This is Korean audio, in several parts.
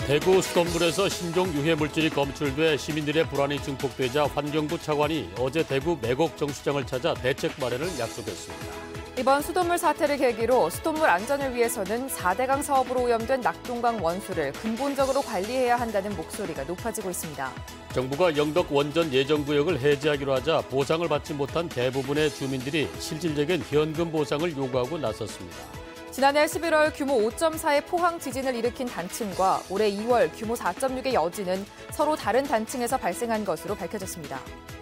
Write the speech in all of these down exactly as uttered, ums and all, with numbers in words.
대구 수돗물에서 신종 유해 물질이 검출돼 시민들의 불안이 증폭되자 환경부 차관이 어제 대구 매곡 정수장을 찾아 대책 마련을 약속했습니다. 이번 수돗물 사태를 계기로 수돗물 안전을 위해서는 사대강 사업으로 오염된 낙동강 원수를 근본적으로 관리해야 한다는 목소리가 높아지고 있습니다. 정부가 영덕 원전 예정구역을 해제하기로 하자 보상을 받지 못한 대부분의 주민들이 실질적인 현금 보상을 요구하고 나섰습니다. 지난해 십일월 규모 오 점 사의 포항 지진을 일으킨 단층과 올해 이월 규모 사 점 육의 여진은 서로 다른 단층에서 발생한 것으로 밝혀졌습니다.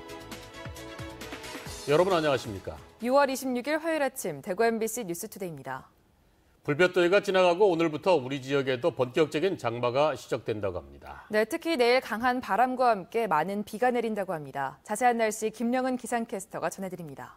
여러분 안녕하십니까? 유월 이십육일 화요일 아침 대구 엠비씨 뉴스투데이입니다. 불볕더위가 지나가고 오늘부터 우리 지역에도 본격적인 장마가 시작된다고 합니다. 네, 특히 내일 강한 바람과 함께 많은 비가 내린다고 합니다. 자세한 날씨 김령은 기상캐스터가 전해드립니다.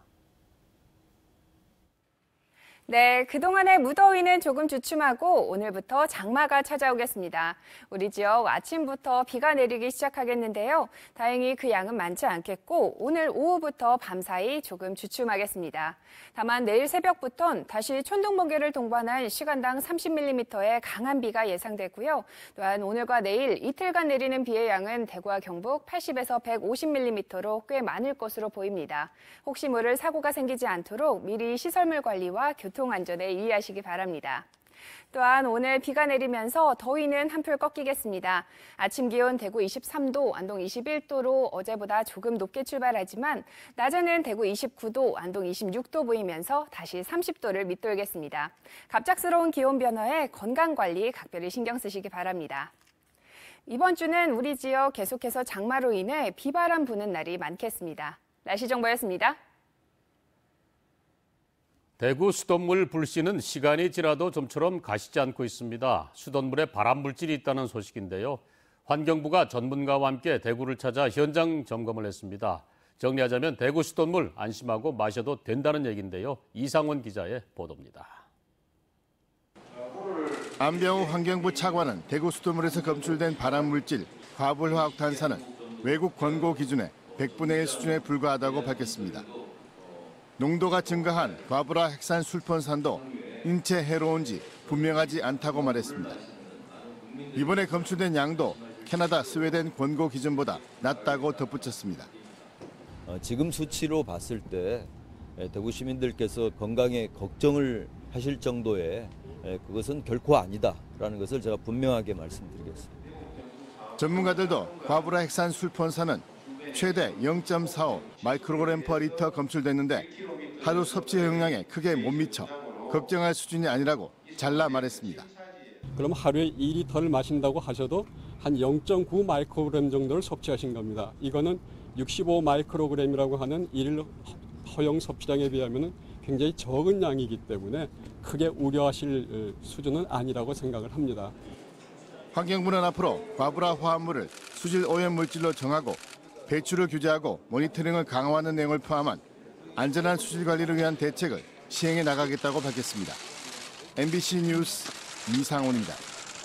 네, 그동안의 무더위는 조금 주춤하고 오늘부터 장마가 찾아오겠습니다. 우리 지역 아침부터 비가 내리기 시작하겠는데요. 다행히 그 양은 많지 않겠고 오늘 오후부터 밤사이 조금 주춤하겠습니다. 다만 내일 새벽부터는 다시 천둥번개를 동반한 시간당 삼십 밀리미터의 강한 비가 예상되고요. 또한 오늘과 내일 이틀간 내리는 비의 양은 대구와 경북 팔십에서 백오십 밀리미터로 꽤 많을 것으로 보입니다. 혹시 모를 사고가 생기지 않도록 미리 시설물 관리와 교통 교통안전에 유의하시기 바랍니다. 또한 오늘 비가 내리면서 더위는 한풀 꺾이겠습니다. 아침 기온 대구 이십삼 도, 안동 이십일 도로 어제보다 조금 높게 출발하지만 낮에는 대구 이십구 도, 안동 이십육 도 보이면서 다시 삼십 도를 밑돌겠습니다. 갑작스러운 기온 변화에 건강관리 각별히 신경 쓰시기 바랍니다. 이번 주는 우리 지역 계속해서 장마로 인해 비바람 부는 날이 많겠습니다. 날씨 정보였습니다. 대구 수돗물 불씨는 시간이 지나도 좀처럼 가시지 않고 있습니다. 수돗물에 발암 물질이 있다는 소식인데요. 환경부가 전문가와 함께 대구를 찾아 현장 점검을 했습니다. 정리하자면 대구 수돗물 안심하고 마셔도 된다는 얘기인데요. 이상원 기자의 보도입니다. 안병우 환경부 차관은 대구 수돗물에서 검출된 발암 물질 과불화학탄산은 외국 권고 기준의 백분의 일 수준에 불과하다고 밝혔습니다. 농도가 증가한 과불화 핵산 술폰산도 인체 해로운지 분명하지 않다고 말했습니다. 이번에 검출된 양도 캐나다, 스웨덴 권고 기준보다 낮다고 덧붙였습니다. 어, 지금 수치로 봤을 때 대구 시민들께서 건강에 걱정을 하실 정도의 그것은 결코 아니다라는 것을 제가 분명하게 말씀드리겠습니다. 전문가들도 과불화 핵산 술폰산은 최대 영 점 사오 마이크로그램 퍼 리터 검출됐는데 하루 섭취 영향에 크게 못 미쳐 걱정할 수준이 아니라고 잘라 말했습니다. 그럼 하루에 이 리터를 마신다고 하셔도 한 영 점 구 마이크로그램 정도를 섭취하신 겁니다. 이거는 육십오 마이크로그램이라고 하는 일일 허용 섭취량에 비하면 굉장히 적은 양이기 때문에 크게 우려하실 수준은 아니라고 생각을 합니다. 환경부는 앞으로 과불화 화합물을 수질 오염 물질로 정하고 배출을 규제하고 모니터링을 강화하는 내용을 포함한 안전한 수질 관리를 위한 대책을 시행해 나가겠다고 밝혔습니다. 엠비씨 뉴스 이상훈입니다.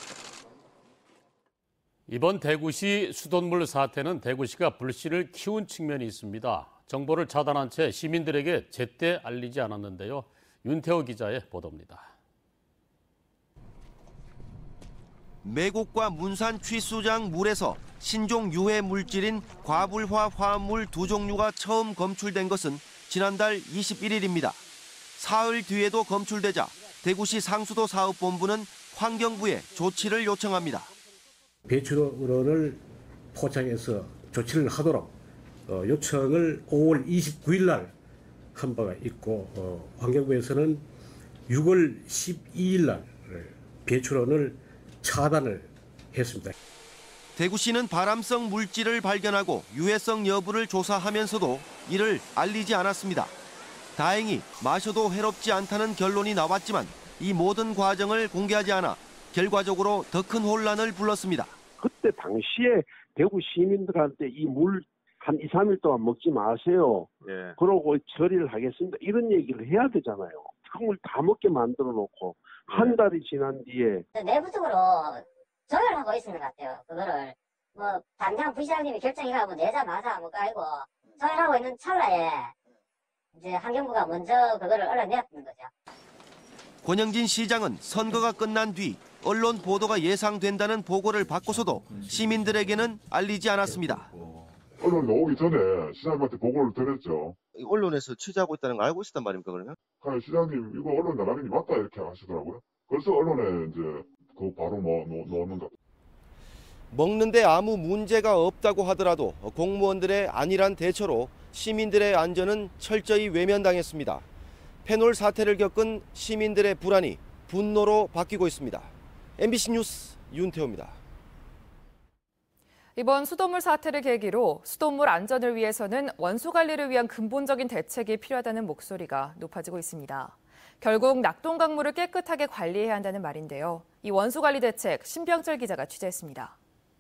이번 대구시 수돗물 사태는 대구시가 불씨를 키운 측면이 있습니다. 정보를 차단한 채 시민들에게 제때 알리지 않았는데요. 윤태호 기자의 보도입니다. 매곡과 문산 취수장 물에서 신종 유해 물질인 과불화 화합물 두 종류가 처음 검출된 것은 지난달 이십일일입니다. 사흘 뒤에도 검출되자 대구시 상수도 사업본부는 환경부에 조치를 요청합니다. 배출원을 포착해서 조치를 하도록 요청을 오월 이십구일 날 한 바가 있고 환경부에서는 유월 십이일 날 배출원을 차단을 했습니다. 대구시는 발암성 물질을 발견하고 유해성 여부를 조사하면서도 이를 알리지 않았습니다. 다행히 마셔도 해롭지 않다는 결론이 나왔지만 이 모든 과정을 공개하지 않아 결과적으로 더 큰 혼란을 불렀습니다. 그때 당시에 대구 시민들한테 이 물 한 이, 삼 일 동안 먹지 마세요. 예. 그러고 처리를 하겠습니다. 이런 얘기를 해야 되잖아요. 흙물 다 먹게 만들어 놓고 예. 한 달이 지난 뒤에. 내부적으로 조율을 하고 있는 것 같아요. 그거를 뭐 당장 부시장님이 결정해가지고 내자마자 뭐가 아니고 조율하고 있는 찰나에 이제 환경부가 먼저 그거를 얼려냈는 거죠. 권영진 시장은 선거가 끝난 뒤 언론 보도가 예상된다는 보고를 받고서도 시민들에게는 알리지 않았습니다. 언론 나오기 전에 시장님한테 보고를 드렸죠. 언론에서 취재하고 있다는 걸 알고 있었단 말입니까, 그러면? 아니, 시장님 이거 언론 나가는 게 맞다 이렇게 하시더라고요. 그래서 언론에 이제 그 바로 뭐 넣는 것. 먹는데 아무 문제가 없다고 하더라도 공무원들의 안일한 대처로 시민들의 안전은 철저히 외면당했습니다. 페놀 사태를 겪은 시민들의 불안이 분노로 바뀌고 있습니다. 엠비씨 뉴스 윤태호입니다. 이번 수돗물 사태를 계기로 수돗물 안전을 위해서는 원수 관리를 위한 근본적인 대책이 필요하다는 목소리가 높아지고 있습니다. 결국 낙동강물을 깨끗하게 관리해야 한다는 말인데요. 이 원수 관리 대책 신병철 기자가 취재했습니다.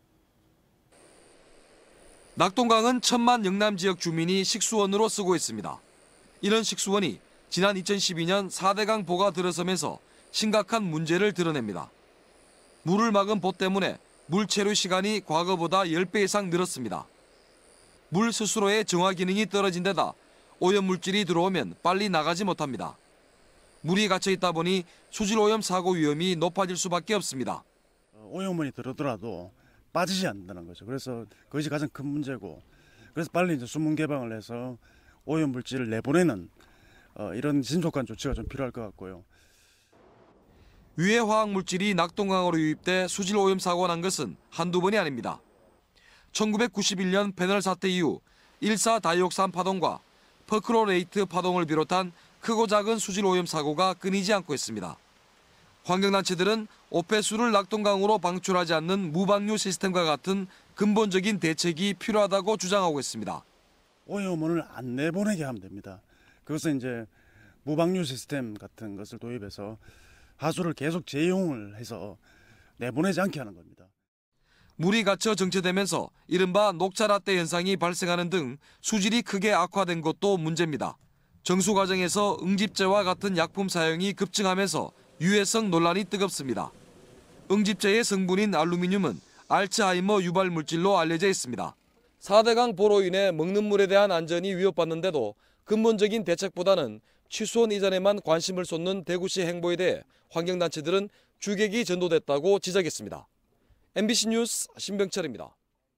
낙동강은 천만 영남 지역 주민이 식수원으로 쓰고 있습니다. 이런 식수원이 지난 이천십이 년 사 대강 보가 들어서면서 심각한 문제를 드러냅니다. 물을 막은 보 때문에 물 체류 시간이 과거보다 십 배 이상 늘었습니다. 물 스스로의 정화 기능이 떨어진 데다 오염물질이 들어오면 빨리 나가지 못합니다. 물이 갇혀 있다 보니 수질 오염 사고 위험이 높아질 수밖에 없습니다. 오염물이 들어오더라도 빠지지 않는다는 거죠. 그래서 그것이 가장 큰 문제고, 그래서 빨리 이제 수문 개방을 해서 오염물질을 내보내는 어, 이런 신속한 조치가 좀 필요할 것 같고요. 유해 화학물질이 낙동강으로 유입돼 수질 오염 사고가 난 것은 한두 번이 아닙니다. 천구백구십일 년 페널 사태 이후 일사 다이옥산 파동과 퍼크로레이트 파동을 비롯한 크고 작은 수질 오염 사고가 끊이지 않고 있습니다. 환경단체들은 오폐수를 낙동강으로 방출하지 않는 무방류 시스템과 같은 근본적인 대책이 필요하다고 주장하고 있습니다. 오염물을 안 내보내게 하면 됩니다. 그것은 이제 무방류 시스템 같은 것을 도입해서 하수를 계속 재이용을 해서 내보내지 않게 하는 겁니다. 물이 갇혀 정체되면서 이른바 녹차라떼 현상이 발생하는 등 수질이 크게 악화된 것도 문제입니다. 정수 과정에서 응집제와 같은 약품 사용이 급증하면서 유해성 논란이 뜨겁습니다. 응집제의 성분인 알루미늄은 알츠하이머 유발 물질로 알려져 있습니다. 사 대강 보로 인해 먹는 물에 대한 안전이 위협받는데도 근본적인 대책보다는 취수원 이전에만 관심을 쏟는 대구시 행보에 대해 환경단체들은 주객이 전도됐다고 지적했습니다. 엠비씨 뉴스 신병철입니다.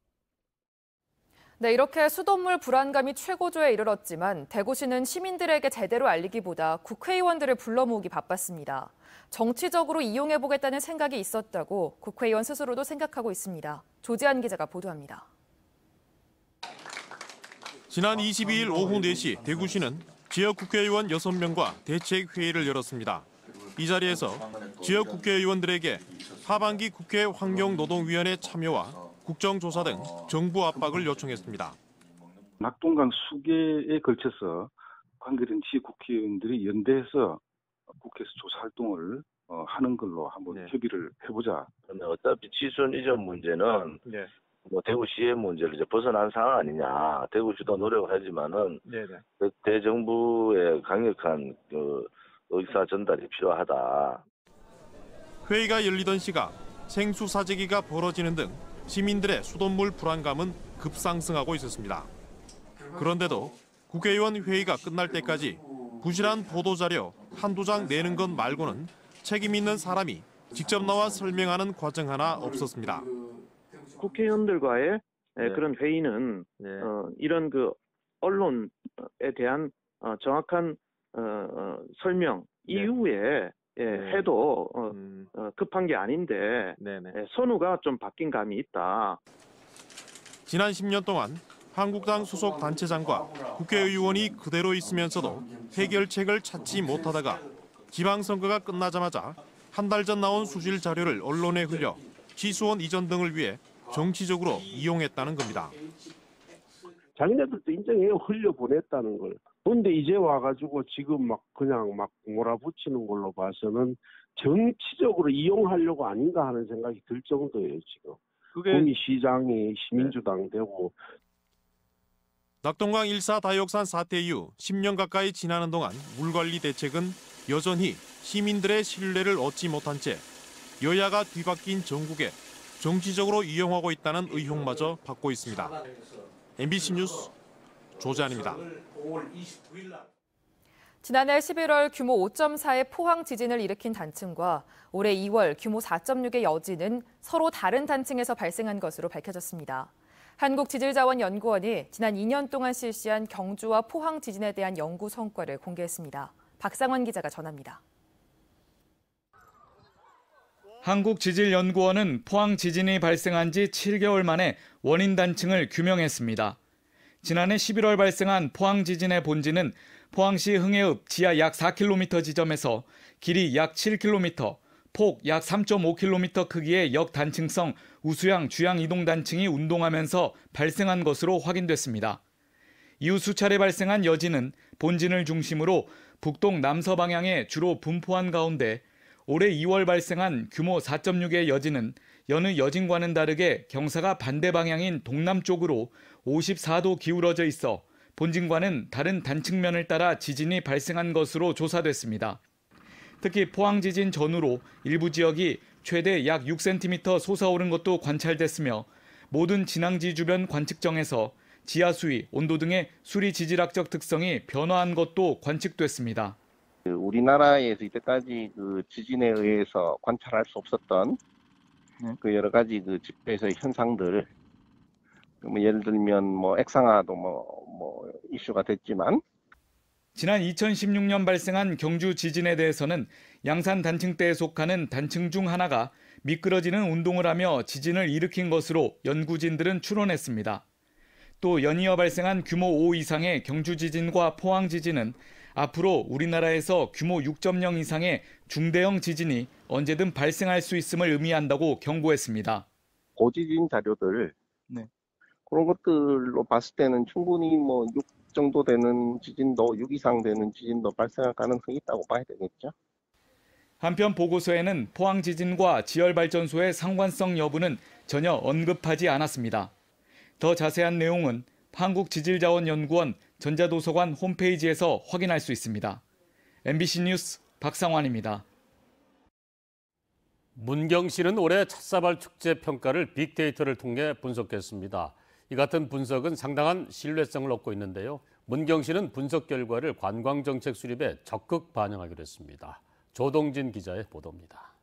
네, 이렇게 수돗물 불안감이 최고조에 이르렀지만 대구시는 시민들에게 제대로 알리기보다 국회의원들을 불러 모으기 바빴습니다. 정치적으로 이용해보겠다는 생각이 있었다고 국회의원 스스로도 생각하고 있습니다. 조지한 기자가 보도합니다. 지난 이십이 일 오후 네 시 대구시는 지역 국회의원 여섯 명과 대책회의를 열었습니다. 이 자리에서 지역 국회의원들에게 하반기 국회 환경노동위원회 참여와 국정조사 등 정부 압박을 요청했습니다. 낙동강 수계에 걸쳐서 관계된 지역 국회의원들이 연대해서 국회에서 조사 활동을 하는 걸로 한번 네. 협의를 해보자. 어차피 취수원 이전 문제는 네. 뭐 대구시의 문제를 이제 벗어난 상황 아니냐. 대구시도 노력을 하지만은 네, 네. 그 대정부의 강력한 그 의사 전달이 필요하다. 회의가 열리던 시각 생수 사재기가 벌어지는 등 시민들의 수돗물 불안감은 급상승하고 있었습니다. 그런데도 국회의원 회의가 끝날 때까지 부실한 보도자료 한두 장 내는 것 말고는 책임 있는 사람이 직접 나와 설명하는 과정 하나 없었습니다. 국회의원들과의 네. 그런 회의는 네. 어, 이런 그 언론에 대한 어, 정확한 어, 어, 설명 네. 이후에 예, 네. 해도 어, 음. 어, 급한 게 아닌데 예, 선우가 좀 바뀐 감이 있다. 지난 십 년 동안 한국당 소속 단체장과 국회의원이 그대로 있으면서도 해결책을 찾지 못하다가 지방선거가 끝나자마자 한 달 전 나온 수질 자료를 언론에 흘려 취수원 이전 등을 위해 정치적으로 이용했다는 겁니다. 자기네들도 인정해요. 흘려보냈다는 걸. 그런데 이제 와가지고 지금 막 그냥 막 몰아붙이는 걸로 봐서는 정치적으로 이용하려고 아닌가 하는 생각이 들 정도예요, 지금. 그게 구미시장이 시민주당 되고. 낙동강 일 사 다이옥산 사태 이후 십 년 가까이 지나는 동안 물관리 대책은 여전히 시민들의 신뢰를 얻지 못한 채 여야가 뒤바뀐 전국에 정치적으로 이용하고 있다는 의혹마저 받고 있습니다. 엠비씨 뉴스 조재환입니다. 지난해 십일월 규모 오 점 사의 포항 지진을 일으킨 단층과 올해 이월 규모 사 점 육의 여진은 서로 다른 단층에서 발생한 것으로 밝혀졌습니다. 한국지질자원연구원이 지난 이 년 동안 실시한 경주와 포항 지진에 대한 연구 성과를 공개했습니다. 박상원 기자가 전합니다. 한국지질연구원은 포항 지진이 발생한 지 칠 개월 만에 원인 단층을 규명했습니다. 지난해 십일월 발생한 포항 지진의 본진은 포항시 흥해읍 지하 약 사 킬로미터 지점에서 길이 약 칠 킬로미터, 폭 약 삼 점 오 킬로미터 크기의 역단층성 우수양 주양 이동 단층이 운동하면서 발생한 것으로 확인됐습니다. 이후 수차례 발생한 여진은 본진을 중심으로 북동 남서 방향에 주로 분포한 가운데 올해 이월 발생한 규모 사 점 육의 여진은 여느 여진과는 다르게 경사가 반대 방향인 동남쪽으로 오십사 도 기울어져 있어 본진과는 다른 단층면을 따라 지진이 발생한 것으로 조사됐습니다. 특히 포항 지진 전후로 일부 지역이 최대 약 육 센티미터 솟아오른 것도 관찰됐으며 모든 진앙지 주변 관측정에서 지하 수위, 온도 등의 수리 지질학적 특성이 변화한 것도 관측됐습니다. 우리나라에서 이때까지 그 지진에 의해서 관찰할 수 없었던 그 여러 가지 그 지표에서의 현상들, 뭐 예를 들면 뭐 액상화도 뭐, 뭐 이슈가 됐지만 지난 이천십육 년 발생한 경주 지진에 대해서는 양산 단층대에 속하는 단층 중 하나가 미끄러지는 운동을 하며 지진을 일으킨 것으로 연구진들은 추론했습니다. 또 연이어 발생한 규모 오 이상의 경주 지진과 포항 지진은 앞으로 우리나라에서 규모 육 점 영 이상의 중대형 지진이 언제든 발생할 수 있음을 의미한다고 경고했습니다. 고지진 자료들 네. 그런 것들로 봤을 때는 충분히 뭐 육 정도 되는 지진도, 육 이상 되는 지진도 발생할 가능성이 있다고 봐야 되겠죠. 한편 보고서에는 포항 지진과 지열발전소의 상관성 여부는 전혀 언급하지 않았습니다. 더 자세한 내용은 한국지질자원연구원 전자도서관 홈페이지에서 확인할 수 있습니다. 엠비씨 뉴스 박상환입니다. 문경시는 올해 찻사발 축제 평가를 빅데이터를 통해 분석했습니다. 이 같은 분석은 상당한 신뢰성을 얻고 있는데요. 문경시는 분석 결과를 관광정책 수립에 적극 반영하기로 했습니다. 조동진 기자의 보도입니다.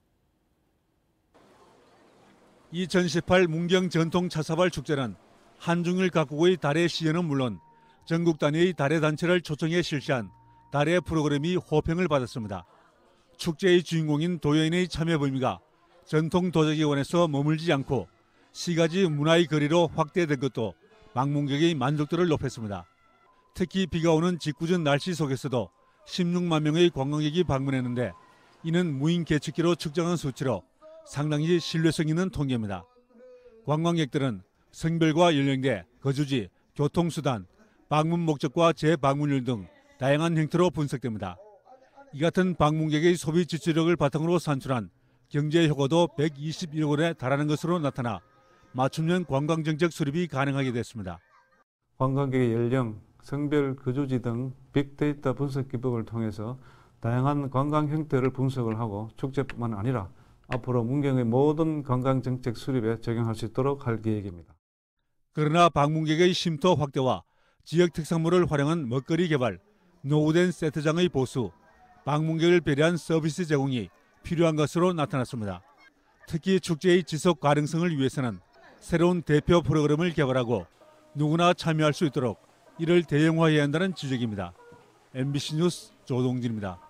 이천십팔 문경 전통 찻사발 축제는 한중일 각국의 달의 시연은 물론 전국 단위의 달의 단체를 초청해 실시한 달의 프로그램이 호평을 받았습니다. 축제의 주인공인 도여인의 참여 범위가 전통 도자기원에서 머물지 않고 시가지 문화의 거리로 확대된 것도 방문객의 만족도를 높였습니다. 특히 비가 오는 직구전 날씨 속에서도 십육만 명의 관광객이 방문했는데 이는 무인 계측기로 측정한 수치로 상당히 신뢰성 있는 통계입니다. 관광객들은 성별과 연령대, 거주지, 교통수단, 방문 목적과 재방문율 등 다양한 형태로 분석됩니다. 이 같은 방문객의 소비 지출력을 바탕으로 산출한 경제 효과도 백이십일억 원에 달하는 것으로 나타나 맞춤형 관광정책 수립이 가능하게 됐습니다. 관광객의 연령, 성별, 거주지 등 빅데이터 분석 기법을 통해서 다양한 관광 형태를 분석을 하고 축제뿐만 아니라 앞으로 문경의 모든 관광정책 수립에 적용할 수 있도록 할 계획입니다. 그러나 방문객의 쉼터 확대와 지역 특산물을 활용한 먹거리 개발, 노후된 세트장의 보수, 방문객을 배려한 서비스 제공이 필요한 것으로 나타났습니다. 특히 축제의 지속 가능성을 위해서는 새로운 대표 프로그램을 개발하고 누구나 참여할 수 있도록 이를 대형화해야 한다는 지적입니다. 엠비씨 뉴스 조동진입니다.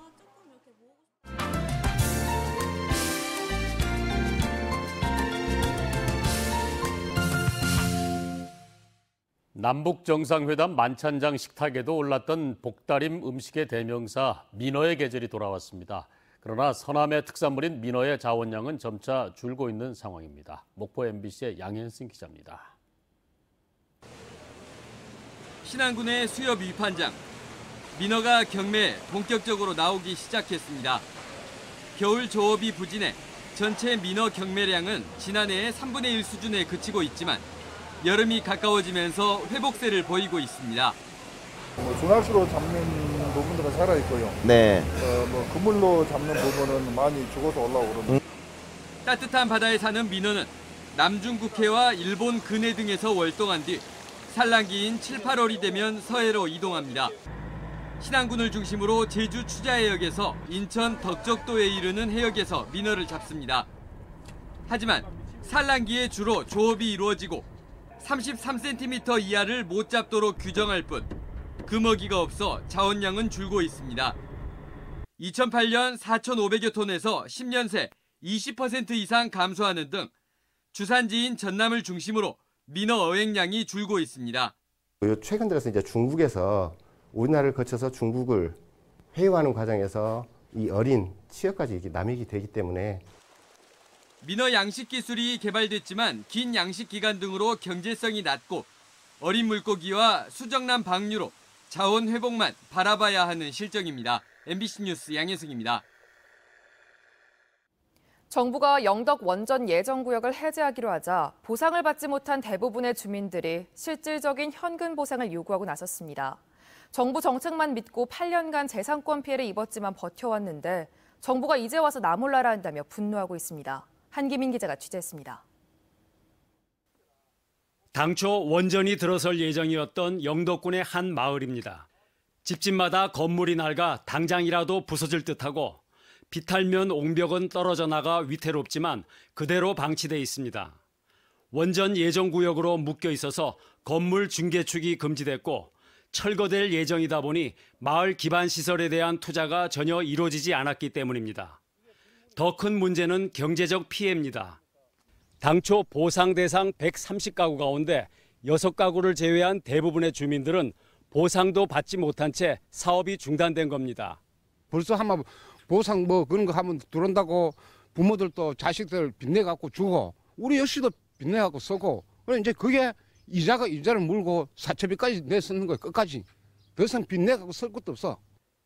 남북정상회담 만찬장 식탁에도 올랐던 복다림 음식의 대명사 민어의 계절이 돌아왔습니다. 그러나 서남의 특산물인 민어의 자원량은 점차 줄고 있는 상황입니다. 목포 엠비씨의 양현승 기자입니다. 신안군의 수협 위판장. 민어가 경매에 본격적으로 나오기 시작했습니다. 겨울 조업이 부진해 전체 민어 경매량은 지난해의 삼분의 일 수준에 그치고 있지만 여름이 가까워지면서 회복세를 보이고 있습니다. 뭐 중학수로 잡는 부분들은 살아있고요. 네. 어, 뭐 그물로 잡는 부분은 많이 죽어서 올라오고 그럽니다. 따뜻한 바다에 사는 민어는 남중국해와 일본 근해 등에서 월동한 뒤 산란기인 칠, 팔월이 되면 서해로 이동합니다. 신안군을 중심으로 제주 추자해역에서 인천 덕적도에 이르는 해역에서 민어를 잡습니다. 하지만 산란기에 주로 조업이 이루어지고 삼십삼 센티미터 이하를 못 잡도록 규정할 뿐 금어기가 없어 자원량은 줄고 있습니다. 이천팔 년 사천오백여 톤에서 십 년 새 이십 퍼센트 이상 감소하는 등 주산지인 전남을 중심으로 민어 어획량이 줄고 있습니다. 최근 들어서 이제 중국에서 우리나라를 거쳐서 중국을 회유하는 과정에서 이 어린 치어까지 남익이 되기 때문에 민어 양식 기술이 개발됐지만 긴 양식 기간 등으로 경제성이 낮고 어린 물고기와 수정란 방류로 자원 회복만 바라봐야 하는 실정입니다. 엠비씨 뉴스 양혜승입니다. 정부가 영덕 원전 예정구역을 해제하기로 하자 보상을 받지 못한 대부분의 주민들이 실질적인 현금 보상을 요구하고 나섰습니다. 정부 정책만 믿고 팔 년간 재산권 피해를 입었지만 버텨왔는데 정부가 이제 와서 나 몰라라 한다며 분노하고 있습니다. 한기민 기자가 취재했습니다. 당초 원전이 들어설 예정이었던 영덕군의 한 마을입니다. 집집마다 건물이 낡아 당장이라도 부서질 듯하고 비탈면 옹벽은 떨어져 나가 위태롭지만 그대로 방치돼 있습니다. 원전 예정구역으로 묶여 있어서 건물 중개축이 금지됐고 철거될 예정이다 보니 마을 기반 시설에 대한 투자가 전혀 이루어지지 않았기 때문입니다. 더 큰 문제는 경제적 피해입니다. 당초 보상 대상 백삼십 가구 가운데 여섯 가구를 제외한 대부분의 주민들은 보상도 받지 못한 채 사업이 중단된 겁니다. 벌써 한번 보상 뭐 그런 거 하면 들어온다고 부모들도 자식들 빚내갖고 주고 우리 역시도 빚내갖고 쓰고 그래 이제 그게 이자가 이자를 물고 사채비까지 내쓰는 거예요. 끝까지. 더 이상 빚내갖고 쓸 것도 없어.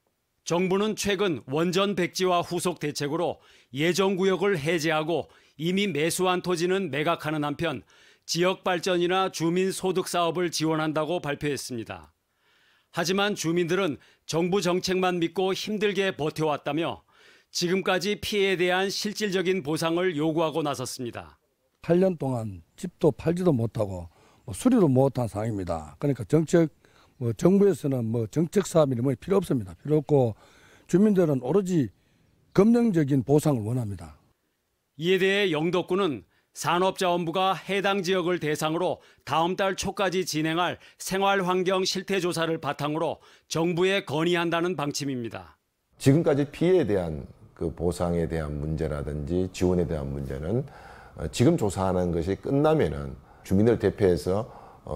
정부는 최근 원전 백지화 후속 대책으로 예정구역을 해제하고 이미 매수한 토지는 매각하는 한편 지역 발전이나 주민 소득 사업을 지원한다고 발표했습니다. 하지만 주민들은 정부 정책만 믿고 힘들게 버텨왔다며 지금까지 피해에 대한 실질적인 보상을 요구하고 나섰습니다. 팔 년 동안 집도 팔지도 못하고 뭐 수리도 못한 상황입니다. 그러니까 정책 뭐 정부에서는 뭐 정책 사업이 뭐 필요 없습니다. 필요 없고 주민들은 오로지 금전적인 보상을 원합니다. 이에 대해 영덕군은 산업자원부가 해당 지역을 대상으로 다음 달 초까지 진행할 생활환경 실태조사를 바탕으로 정부에 건의한다는 방침입니다. 지금까지 피해에 대한 그 보상에 대한 문제라든지 지원에 대한 문제는 지금 조사하는 것이 끝나면은 주민을 대표해서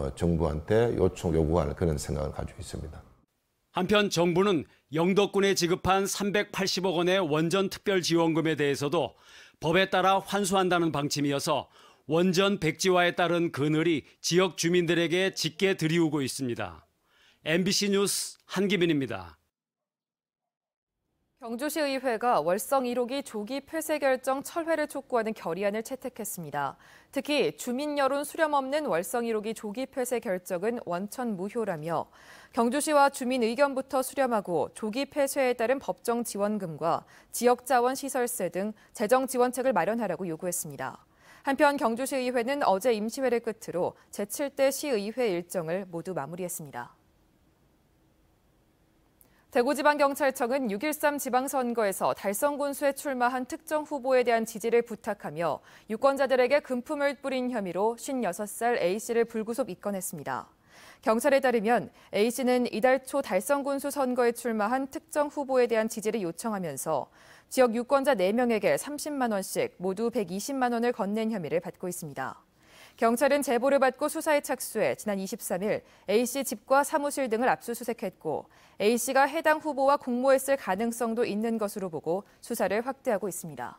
정부한테 요청 요구할 그런 생각을 가지고 있습니다. 한편 정부는 영덕군에 지급한 삼백팔십억 원의 원전 특별지원금에 대해서도 법에 따라 환수한다는 방침이어서 원전 백지화에 따른 그늘이 지역 주민들에게 짙게 들이우고 있습니다. 엠비씨 뉴스 한기민입니다. 경주시의회가 월성 일 호기 조기 폐쇄 결정 철회를 촉구하는 결의안을 채택했습니다. 특히 주민 여론 수렴 없는 월성 일 호기 조기 폐쇄 결정은 원천 무효라며 경주시와 주민 의견부터 수렴하고 조기 폐쇄에 따른 법정 지원금과 지역자원시설세 등 재정 지원책을 마련하라고 요구했습니다. 한편 경주시의회는 어제 임시회를 끝으로 제칠 대 시의회 일정을 모두 마무리했습니다. 대구지방경찰청은 육 일삼 지방선거에서 달성군수에 출마한 특정 후보에 대한 지지를 부탁하며 유권자들에게 금품을 뿌린 혐의로 쉰여섯 살 A씨를 불구속 입건했습니다. 경찰에 따르면 A씨는 이달 초 달성군수 선거에 출마한 특정 후보에 대한 지지를 요청하면서 지역 유권자 네 명에게 삼십만 원씩 모두 백이십만 원을 건넨 혐의를 받고 있습니다. 경찰은 제보를 받고 수사에 착수해 지난 이십삼 일 A씨 집과 사무실 등을 압수수색했고 A씨가 해당 후보와 공모했을 가능성도 있는 것으로 보고 수사를 확대하고 있습니다.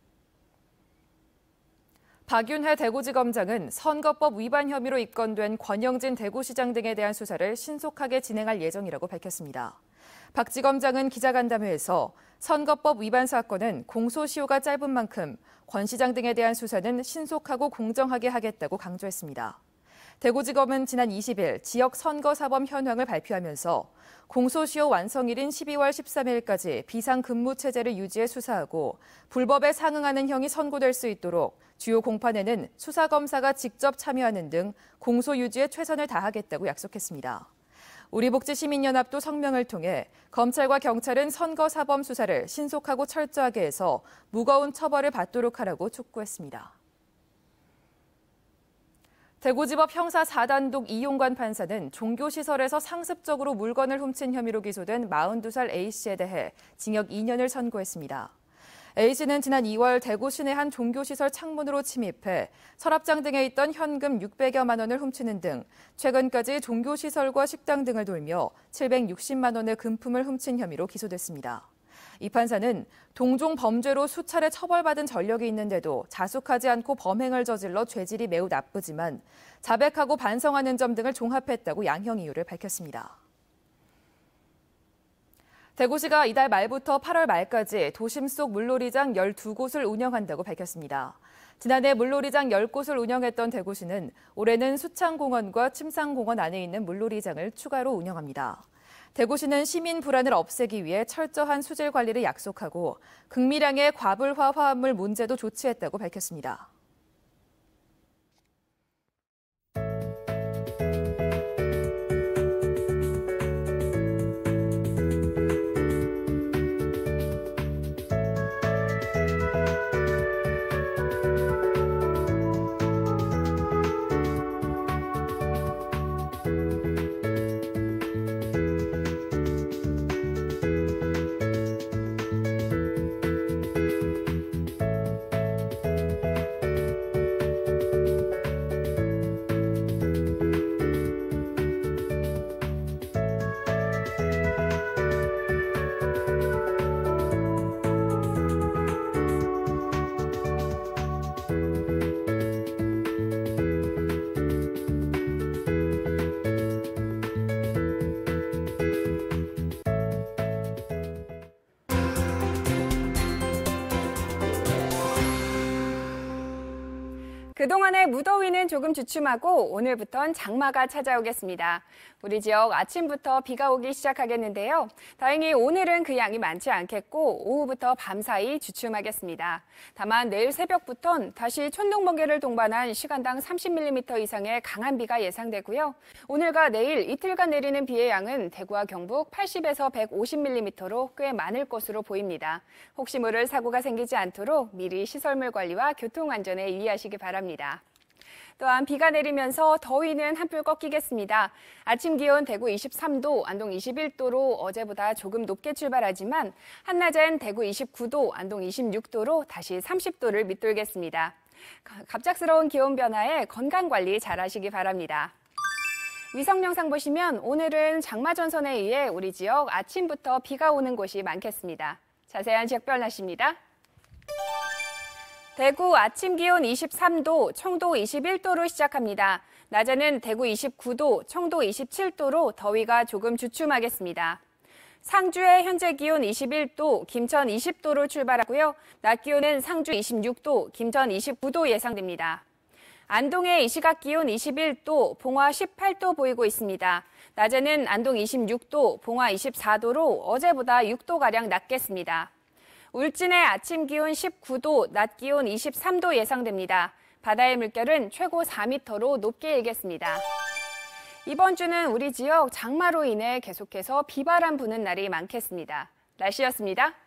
박윤혜 대구지검장은 선거법 위반 혐의로 입건된 권영진 대구시장 등에 대한 수사를 신속하게 진행할 예정이라고 밝혔습니다. 박 지검장은 기자간담회에서 선거법 위반 사건은 공소시효가 짧은 만큼 권 시장 등에 대한 수사는 신속하고 공정하게 하겠다고 강조했습니다. 대구지검은 지난 이십 일 지역 선거사범 현황을 발표하면서 공소시효 완성일인 십이월 십삼 일까지 비상근무체제를 유지해 수사하고 불법에 상응하는 형이 선고될 수 있도록 주요 공판에는 수사검사가 직접 참여하는 등 공소 유지에 최선을 다하겠다고 약속했습니다. 우리복지시민연합도 성명을 통해 검찰과 경찰은 선거사범 수사를 신속하고 철저하게 해서 무거운 처벌을 받도록 하라고 촉구했습니다. 대구지법 형사 사 단독 이용관 판사는 종교시설에서 상습적으로 물건을 훔친 혐의로 기소된 마흔두 살 A씨에 대해 징역 이 년을 선고했습니다. A씨는 지난 이월 대구 시내 한 종교시설 창문으로 침입해 서랍장 등에 있던 현금 육백여만 원을 훔치는 등 최근까지 종교시설과 식당 등을 돌며 칠백육십만 원의 금품을 훔친 혐의로 기소됐습니다. 이 판사는 동종 범죄로 수차례 처벌받은 전력이 있는데도 자숙하지 않고 범행을 저질러 죄질이 매우 나쁘지만 자백하고 반성하는 점 등을 종합했다고 양형 이유를 밝혔습니다. 대구시가 이달 말부터 팔월 말까지 도심 속 물놀이장 열두 곳을 운영한다고 밝혔습니다. 지난해 물놀이장 열 곳을 운영했던 대구시는 올해는 수창공원과 침상공원 안에 있는 물놀이장을 추가로 운영합니다. 대구시는 시민 불안을 없애기 위해 철저한 수질 관리를 약속하고 극미량의 과불화 화합물 문제도 조치했다고 밝혔습니다. 그동안의 무더위는 조금 주춤하고 오늘부턴 장마가 찾아오겠습니다. 우리 지역 아침부터 비가 오기 시작하겠는데요. 다행히 오늘은 그 양이 많지 않겠고 오후부터 밤사이 주춤하겠습니다. 다만 내일 새벽부터는 다시 천둥번개를 동반한 시간당 삼십 밀리미터 이상의 강한 비가 예상되고요. 오늘과 내일 이틀간 내리는 비의 양은 대구와 경북 팔십에서 백오십 밀리미터로 꽤 많을 것으로 보입니다. 혹시 모를 사고가 생기지 않도록 미리 시설물 관리와 교통안전에 유의하시기 바랍니다. 또한 비가 내리면서 더위는 한풀 꺾이겠습니다. 아침 기온 대구 이십삼 도, 안동 이십일 도로 어제보다 조금 높게 출발하지만 한낮엔 대구 이십구 도, 안동 이십육 도로 다시 삼십 도를 밑돌겠습니다. 갑작스러운 기온 변화에 건강관리 잘 하시기 바랍니다. 위성 영상 보시면 오늘은 장마 전선에 의해 우리 지역 아침부터 비가 오는 곳이 많겠습니다. 자세한 지역별 날씨입니다. 대구 아침 기온 이십삼 도, 청도 이십일 도로 시작합니다. 낮에는 대구 이십구 도, 청도 이십칠 도로 더위가 조금 주춤하겠습니다. 상주의 현재 기온 이십일 도, 김천 이십 도로 출발하고요. 낮 기온은 상주 이십육 도, 김천 이십구 도 예상됩니다. 안동의 이 시각 기온 이십일 도, 봉화 십팔 도 보이고 있습니다. 낮에는 안동 이십육 도, 봉화 이십사 도로 어제보다 육 도가량 낮겠습니다. 울진의 아침 기온 십구 도, 낮 기온 이십삼 도 예상됩니다. 바다의 물결은 최고 사 미터로 높게 일겠습니다. 이번 주는 우리 지역 장마로 인해 계속해서 비바람 부는 날이 많겠습니다. 날씨였습니다.